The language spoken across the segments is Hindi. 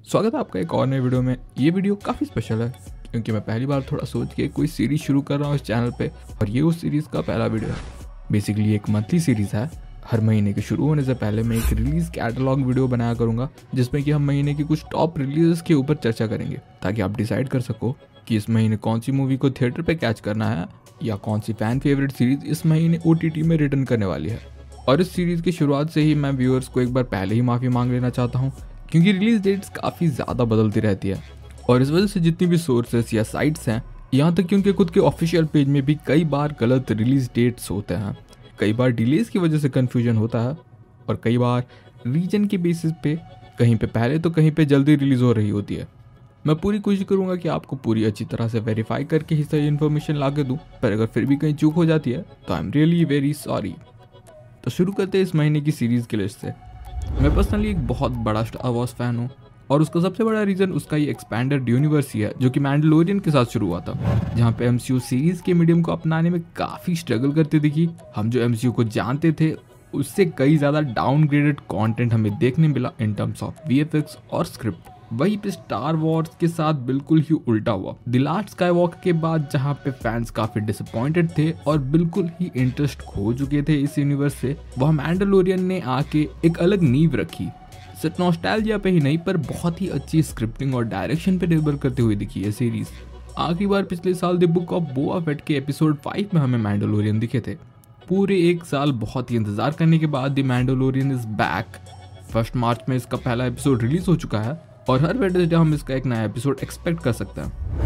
स्वागत है आपका एक और नए वीडियो में। ये वीडियो काफ़ी स्पेशल है क्योंकि मैं पहली बार थोड़ा सोच के कोई सीरीज़ शुरू कर रहा हूँ इस चैनल पे और ये उस सीरीज़ का पहला वीडियो है। बेसिकली एक मंथली सीरीज़ है। हर महीने के शुरू होने से पहले मैं एक रिलीज़ कैटलॉग वीडियो बनाया करूँगा जिसमें कि हम महीने की कुछ टॉप रिलीज़ के ऊपर चर्चा करेंगे ताकि आप डिसाइड कर सको कि इस महीने कौन सी मूवी को थिएटर पर कैच करना है या कौन सी फ़ैन फेवरेट सीरीज़ इस महीने OTT में रिटर्न करने वाली है। और इस सीरीज़ की शुरुआत से ही मैं व्यूअर्स को एक बार पहले ही माफ़ी मांग लेना चाहता हूँ क्योंकि रिलीज डेट्स काफ़ी ज़्यादा बदलती रहती है और इस वजह से जितनी भी सोर्सेस या साइट्स हैं, यहाँ तक कि उनके खुद के ऑफिशियल पेज में भी कई बार गलत रिलीज डेट्स होते हैं। कई बार डिलेज की वजह से कन्फ्यूजन होता है और कई बार रीजन के बेसिस पे कहीं पे पहले तो कहीं पे जल्दी रिलीज़ हो रही होती है। मैं पूरी कोशिश करूँगा कि आपको पूरी अच्छी तरह से वेरीफाई करके ही सही इन्फॉर्मेशन ला के दूँ, पर अगर फिर भी कहीं चूक हो जाती है तो I am really very sorry. तो शुरू करते हैं इस महीने की सीरीज़ की लिस्ट से। मैं पर्सनली एक बहुत बड़ा स्टार वॉर्स फैन हूँ और उसका सबसे बड़ा रीज़न उसका ये एक्सपैंडेड यूनिवर्स ही है जो कि मैंडलोरियन के साथ शुरू हुआ था, जहाँ पे MCU सीरीज़ के मीडियम को अपनाने में काफ़ी स्ट्रगल करती दिखी। हम जो MCU को जानते थे उससे कई ज़्यादा डाउनग्रेडेड कंटेंट हमें देखने मिला इन टर्म्स ऑफ VFX और स्क्रिप्ट। वहीं पे स्टार वॉर्स के साथ बिल्कुल ही उल्टा हुआ। द लास्ट स्काईवॉकर के बाद जहाँ पे फैंस काफी डिसअपॉइंटेड थे और बिल्कुल ही इंटरेस्ट खो चुके थे इस यूनिवर्स से, वह मैंडलोरियन ने आके एक अलग नींव रखी। सिर्फ नॉस्टैल्जिया पे ही नहीं पर बहुत ही अच्छी स्क्रिप्टिंग और डायरेक्शन पे निर्भर करते हुए दिखी है सीरीज। आखिरी बार पिछले साल the book of Boba Fett के एपिसोड 5 में हमें मैंडलोरियन दिखे थे। पूरे एक साल बहुत ही इंतजार करने के बाद the Mandalorian is back. 1 March में इसका पहला एपिसोड रिलीज हो चुका है और हर वेडनेसडे हम इसका एक नया एपिसोड एक्सपेक्ट कर सकते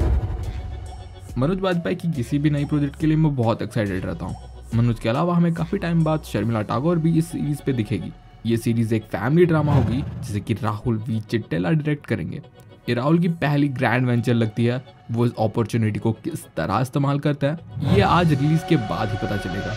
हैं। मनोज बाजपेयी की किसी भी नई प्रोजेक्ट के लिए मैं बहुत एक्साइटेड रहता हूँ। मनोज के अलावा हमें काफ़ी टाइम बाद शर्मिला टैगोर भी इस सीरीज़ पे दिखेगी। ये सीरीज़ एक फैमिली ड्रामा होगी जिसे कि राहुल V चिट्टेला डायरेक्ट करेंगे। ये राहुल की पहली ग्रैंड वेंचर लगती है। वो इस अपॉर्चुनिटी को किस तरह इस्तेमाल करता है ये आज रिलीज के बाद ही पता चलेगा।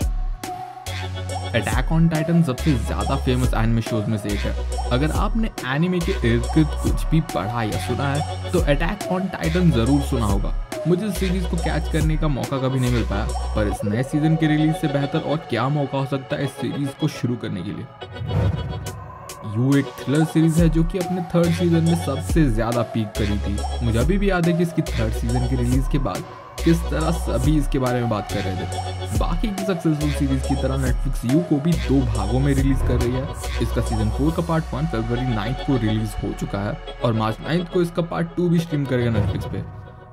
अटैक ऑन टाइटन सबसे ज़्यादा फेमस एनिमे शोज में से एक है। अगर आपने एनिमे के इर्द गिर्द कुछ भी पढ़ा या सुना है तो अटैक ऑन टाइटन ज़रूर सुना होगा। मुझे इस सीरीज़ को कैच करने का मौका कभी नहीं मिल पाया, पर इस नए सीज़न के रिलीज से बेहतर और क्या मौका हो सकता है इस सीरीज़ को शुरू करने के लिए। यू एक थ्रिलर सीरीज़ है जो कि अपने 3rd सीज़न में सबसे ज़्यादा पीक करी थी। मुझे अभी भी याद है कि इसकी 3rd सीज़न की रिलीज़ के बाद किस तरह सभी इसके बारे में बात कर रहे थे। बाकी की सक्सेसफुल सीरीज की तरह नेटफ्लिक्स यू को भी 2 भागों में रिलीज कर रही है। इसका सीजन 4 का पार्ट 1 फरवरी 9 को रिलीज हो चुका है और मार्च 9 को इसका पार्ट 2 भी स्ट्रीम करेगा नेटफ्लिक्स पे।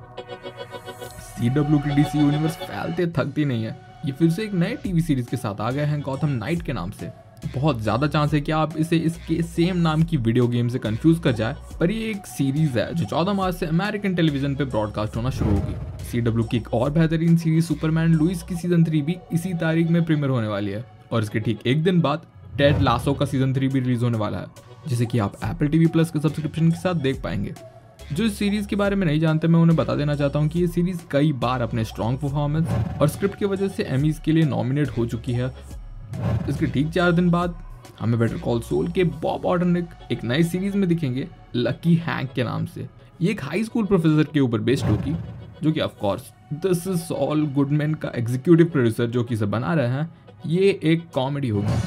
CW की DC यूनिवर्स फैलते थकती नहीं है। ये फिर से एक नए टीवी सीरीज के साथ आ गए हैं गॉथम नाइट के नाम से। बहुत ज़्यादा चांस है कि आप इसे इसके सेम नाम की वीडियो गेम से कंफ्यूज कर जाए, पर ये एक सीरीज है जो 14 मार्च से अमेरिकन टेलीविजन पे ब्रॉडकास्ट होना शुरू होगी। CW की एक और बेहतरीन सीरीज सुपरमैन लुइस की सीजन 3 भी इसी तारीख में प्रीमियर होने वाली है और इसके ठीक एक दिन बाद टेड लासो का सीजन 3 भी रिलीज होने वाला है, जिसे कि आप Apple TV Plus के सब्सक्रिप्शन के साथ देख पाएंगे। जो इस सीरीज के बारे में नहीं जानते मैं उन्हें बता देना चाहता हूँ कि ये सीरीज कई बार अपने स्ट्रॉन्ग परफॉर्मेंस और स्क्रिप्ट की वजह से एमीज के लिए नॉमिनेट हो चुकी है। इसके ठीक 4 दिन बाद हमें बेटर कॉल सॉल के बॉब ऑर्डनिक एक नई सीरीज में दिखेंगे लकी हैंक के नाम से। ये एक हाई स्कूल प्रोफेसर के ऊपर बेस्ड होगी जो कि of course this is Saul Goodman का एग्जीक्यूटिव प्रोड्यूसर जो कि इसे बना रहे हैं। ये एक कॉमेडी होगी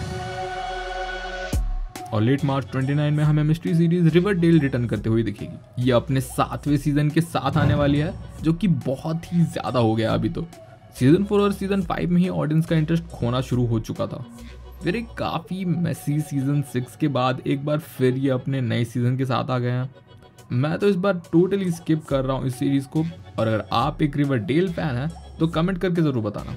और लेट मार्च 29 में हमें मिस्ट्री सीरीज रिवरडेल रिटर्न करते हुए दिखेगी। ये अपने 7वें सीजन के साथ आने वाली है जो कि बहुत ही ज्यादा हो गया अभी तो। सीजन 4 और सीजन 5 में ही ऑडियंस का इंटरेस्ट खोना शुरू हो चुका था। फिर एक काफ़ी मैसी सीजन 6 के बाद एक बार फिर ये अपने नए सीजन के साथ आ गए हैं। मैं तो इस बार टोटली स्किप कर रहा हूँ इस सीरीज को और अगर आप एक रिवरडेल फैन हैं तो कमेंट करके ज़रूर बताना।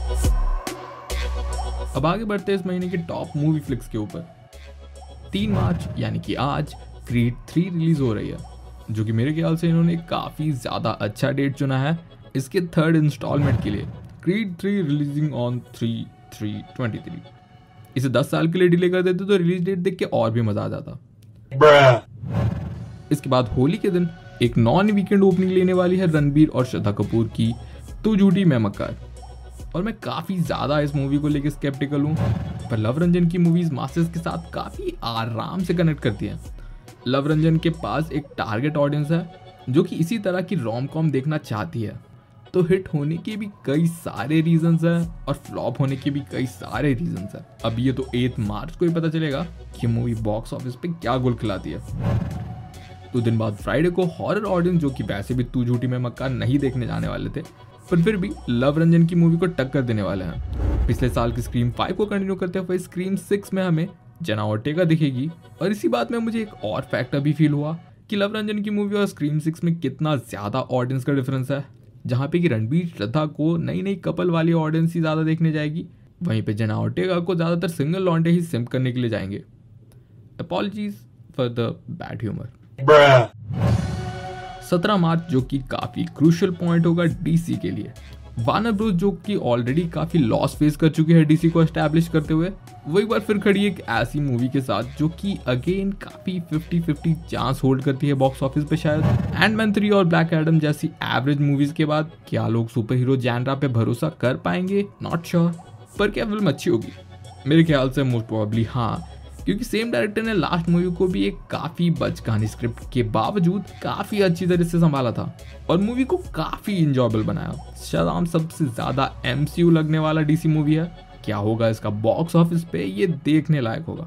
अब आगे बढ़ते हैं इस महीने के टॉप मूवी फ्लिक्स के ऊपर। 3 मार्च यानी कि आज क्रीड 3 रिलीज हो रही है, जो कि मेरे ख्याल से इन्होंने काफ़ी ज़्यादा अच्छा डेट चुना है इसके 3rd इंस्टॉलमेंट के लिए। Creed 3 releasing on 3/3/23। इसे 10 साल के लिए डिले कर देते तो रिलीज डेट देख के और भी मजा आ जाता। इसके बाद होली के दिन एक नॉन वीकेंड ओपनिंग लेने वाली है रणबीर और श्रद्धा कपूर की तू झूठी मैं मक्कार। और मैं काफ़ी ज़्यादा इस मूवी को लेकर स्केप्टिकल हूँ, पर लव रंजन की मूवीज़ मासेस के साथ काफ़ी आराम से कनेक्ट करती हैं। लव रंजन के पास एक टारगेट ऑडियंस है जो कि इसी तरह की रोम कॉम देखना चाहती है। तो हिट होने के भी कई सारे रीजंस हैं और फ्लॉप होने के भी कई सारे रीजंस हैं। अब ये तो 8 मार्च को ही पता चलेगा कि मूवी बॉक्स ऑफिस पे क्या गुल खिलाती है। 2 दिन बाद फ्राइडे को हॉरर ऑडियंस, जो कि वैसे भी तू झूठी मैं मक्का नहीं देखने जाने वाले थे, पर फिर भी लव रंजन की मूवी को टक्कर देने वाले हैं। पिछले साल की स्क्रीम 5 को कंटिन्यू करते हुए स्क्रीम 6 में हमें जेना ओर्टेगा दिखेगी। और इसी बात में मुझे एक और फैक्ट अभी फील हुआ कि लव रंजन की मूवी और स्क्रीम 6 में कितना ज्यादा ऑडियंस का डिफरेंस है। जहाँ पे कि रणबीर श्रद्धा को नई नई कपल वाली ऑडियंस ही ज्यादा देखने जाएगी, वहीं पे जेना ओर्टेगा को ज्यादातर सिंगल लॉन्डे ही सिम्प करने के लिए जाएंगे। Apologies for the bad humour. 17 March, जो कि काफी क्रूशियल पॉइंट होगा डीसी के लिए। वार्नर ब्रोस, जो कि ऑलरेडी काफी लॉस फेस कर चुकी है डीसी को एस्टैब्लिश करते हुए, वो एक बार फिर खड़ी एक ऐसी मूवी के साथ जो कि अगेन काफी 50-50 चांस होल्ड करती है बॉक्स ऑफिस पे। शायद एंटमैन 3 और ब्लैक एडम जैसी एवरेज मूवीज के बाद क्या लोग सुपर हीरो जैनरा पे भरोसा कर पाएंगे? Not sure. पर क्या फिल्म अच्छी होगी? मेरे ख्याल से मोस्ट प्रोबेबली हाँ, क्योंकि सेम डायरेक्टर ने लास्ट मूवी को भी एक काफी बचकानी स्क्रिप्ट के बावजूद काफी अच्छी तरह से संभाला था और मूवी को काफी इंजॉयबल बनाया। शज़ाम सबसे ज्यादा एमसीयू लगने वाला डीसी मूवी है। क्या होगा इसका बॉक्स ऑफिस पे, ये देखने लायक होगा।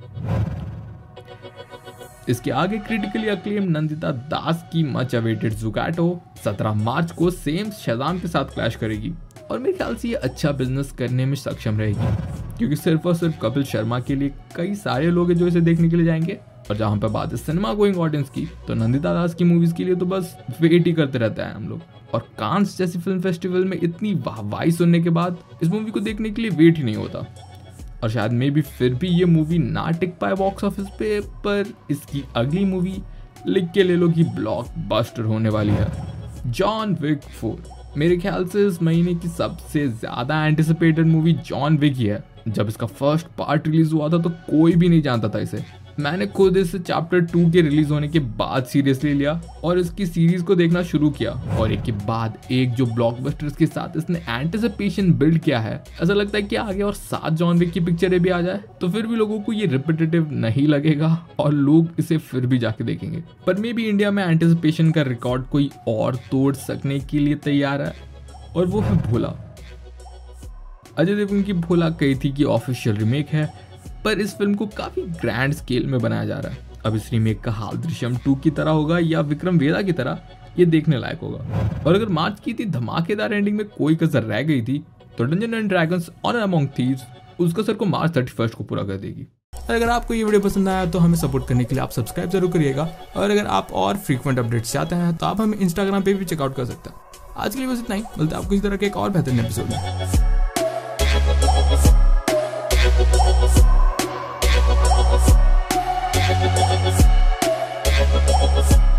इसके आगे क्रिटिकली अक्लेम नंदिता दास की मच अवेटेड ज़ुकैटो 17 मार्च को सेम शज़ाम के साथ क्लैश करेगी और मेरे ख्याल से ये अच्छा बिजनेस करने में सक्षम रहेगी, क्योंकि सिर्फ और सिर्फ कपिल शर्मा के लिए कई सारे लोग हैं जो इसे देखने के लिए जाएंगे। और जहां पर बात है सिनेमा गोइंग ऑडियंस की, तो नंदिता दास की मूवीज के लिए तो बस वेट ही करते रहते हैं हम लोग। और कांस जैसी फिल्म फेस्टिवल में इतनी वाहवाही सुनने के बाद इस मूवी को देखने के लिए वेट ही नहीं होता। और शायद मे भी फिर भी ये मूवी ना टिक पाए बॉक्स ऑफिस पे, पर इसकी अगली मूवी लिख के ले लो कि ब्लॉकबस्टर होने वाली है। जॉन विक 4 मेरे ख्याल से इस महीने की सबसे ज्यादा एंटिसिपेटेड मूवी जॉन विक ही है। जब इसका फर्स्ट पार्ट रिलीज हुआ था तो कोई भी नहीं जानता था इसे। मैंने खुद इसे चैप्टर 2 के रिलीज होने के बाद सीरियसली लिया और इसकी सीरीज को देखना शुरू किया, और एक के बाद एक जो ब्लॉकबस्टर्स के साथ इसने एंटिसिपेशन बिल्ड किया है, ऐसा लगता है कि आगे और 7 जॉन विक की पिक्चरें भी आ जाए तो फिर भी लोगों को ये रिपीटेटिव नहीं लगेगा और लोग इसे फिर भी जाके देखेंगे। पर मे भी इंडिया में एंटिसिपेशन का रिकॉर्ड कोई और तोड़ सकने के लिए तैयार है, और वो है भोला। अजय देवगन की भोला कही थी कि ऑफिशियल रीमेक है, पर इस फिल्म को काफी ग्रैंड स्केल में बनाया जा रहा है। अब इस रीमेक का हाल दृश्यम 2 की तरह होगा या विक्रम वेदा की तरह, ये देखने लायक होगा। और अगर मार्च की थी धमाकेदार एंडिंग में कोई कसर रह गई थी तो Dungeons and Dragons Honor Among Thieves उस कसर को मार्च 31 को पूरा कर देगी। अगर आपको ये वीडियो पसंद आया तो हमें सपोर्ट करने के लिए आप सब्सक्राइब जरूर करिएगा, और अगर आप और फ्रीक्वेंट अपडेट्स चाहते हैं तो आप हमें इंस्टाग्राम पे भी चेकआउट कर सकते हैं। आज के लिए बस इतना ही, मिलते हैं आपको इस तरह के एक और बेहतरीन एपिसोड में।